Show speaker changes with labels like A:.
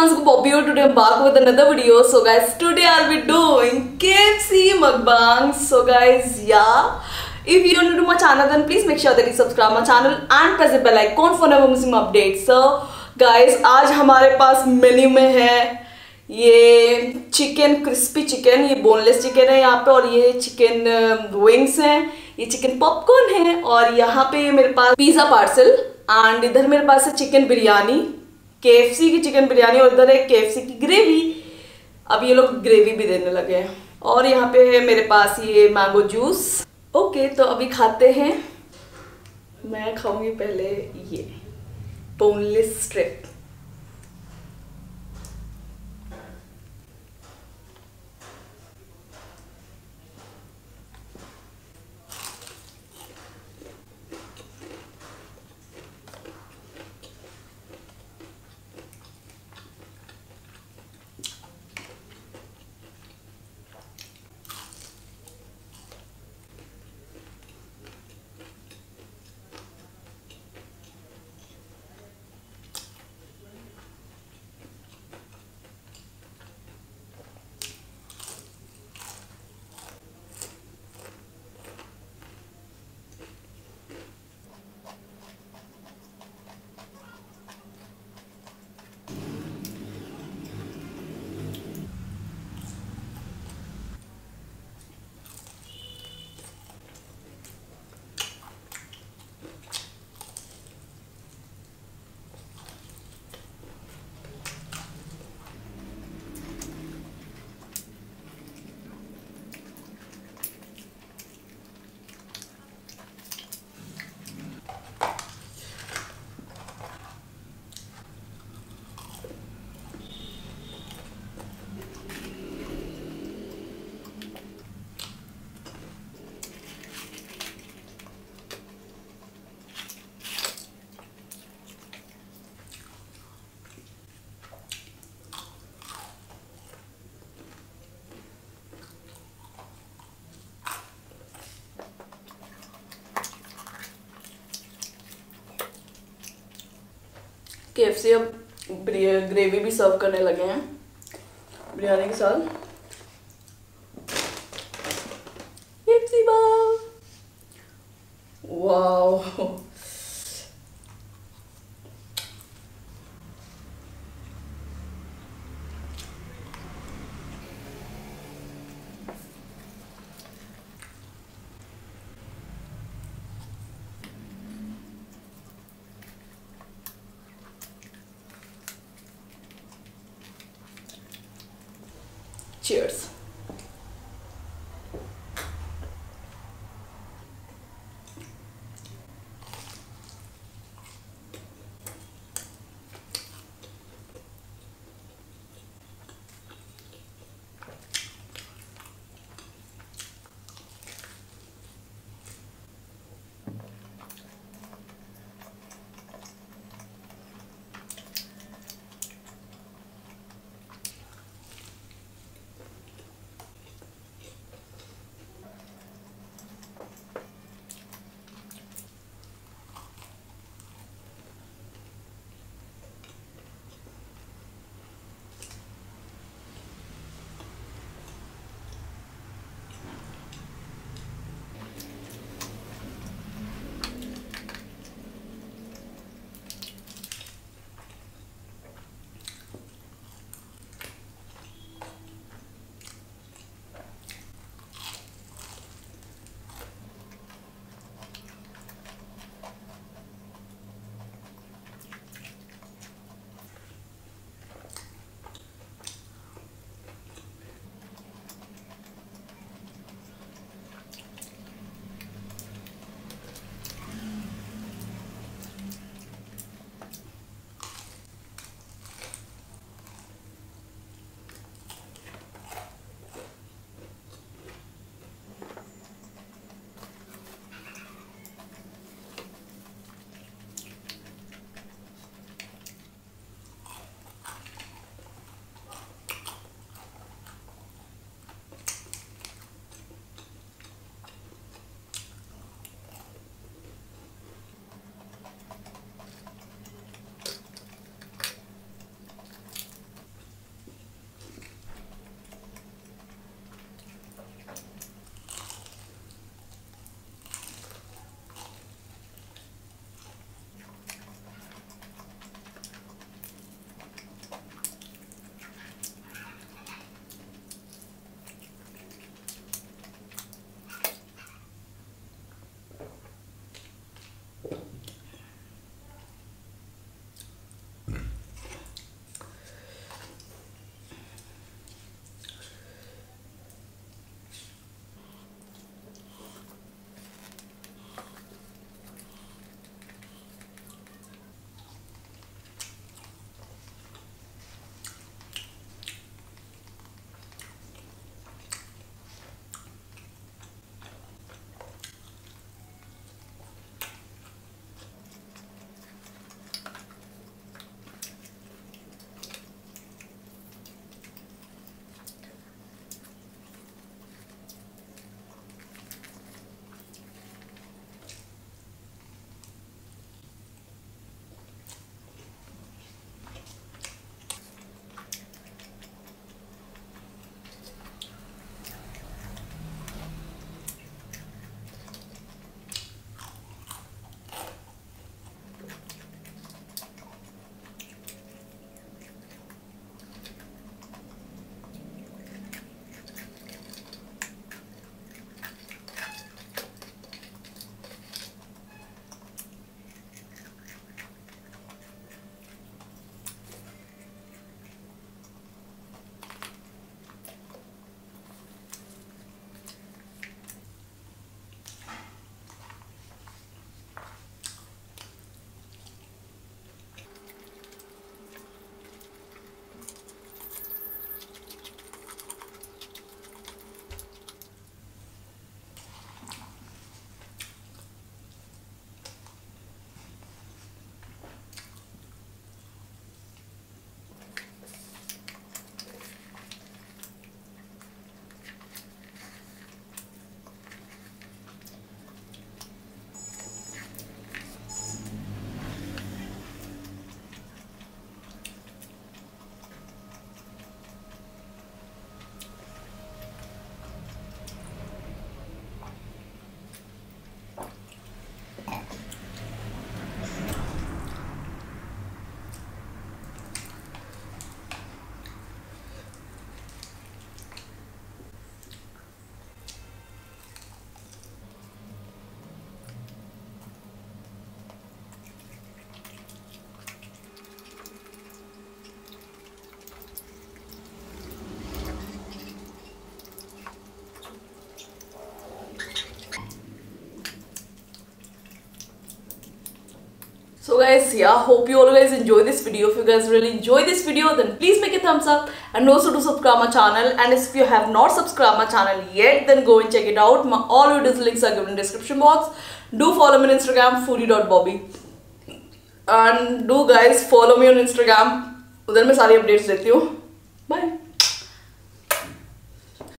A: everyone, Bobby here. Today I'm back with another video. So guys, today I'll be doing KFC mukbang. So guys, yeah, if you're new to my channel then please make sure that you subscribe my channel and press the bell icon for never missing my updates. So guys, आज हमारे पास menu में है ये chicken crispy chicken, ये boneless chicken है यहाँ पे, और ये चिकन विंग्स हैं, ये चिकन पॉपकॉर्न है, और यहाँ पे मेरे पास पिज़्ज़ा पार्सल, एंड इधर मेरे पास है चिकन बिरयानी, केएफसी की चिकन बिरयानी, और इधर है केएफसी की ग्रेवी। अब ये लोग ग्रेवी भी देने लगे हैं, और यहाँ पे है मेरे पास ये मैंगो जूस। ओके, तो अभी खाते हैं। मैं खाऊंगी पहले ये बोनलेस स्ट्रिप। केएफसी अब ग्रेवी भी सर्व करने लगे हैं बिरयानी के साथ। KFC wow, cheers। guys, yeah, hope you all guys enjoy this video. If you guys really enjoy this video, then please make a thumbs up and also do subscribe my channel. And if you have not subscribed my channel yet, then go and check it out. All videos links are given in the description box. Do follow me on Instagram, foodie.bobby. And do guys follow me on Instagram. उधर मैं सारी updates देती हूँ.